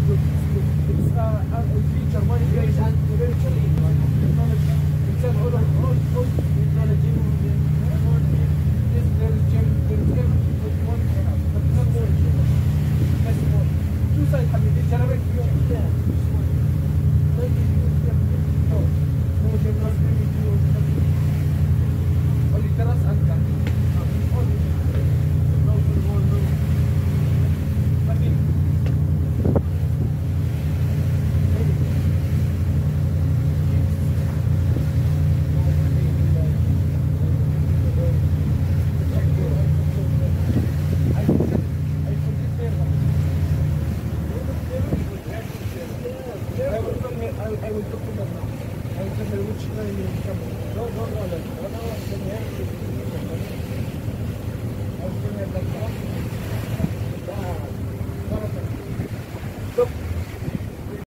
It's a feature, money guys, and eventually technology. Instead of all technology, yes, there is gym, there is everything what you want to have, but not more gym. That's more. Two sides, حبيبي, generate your plan. Maybe you no, no gym, not maybe you only terrace and garden. Only no football, no. I mean. I will talk to them now. I will tell her which time you come. No, 1 hour. Let me have it.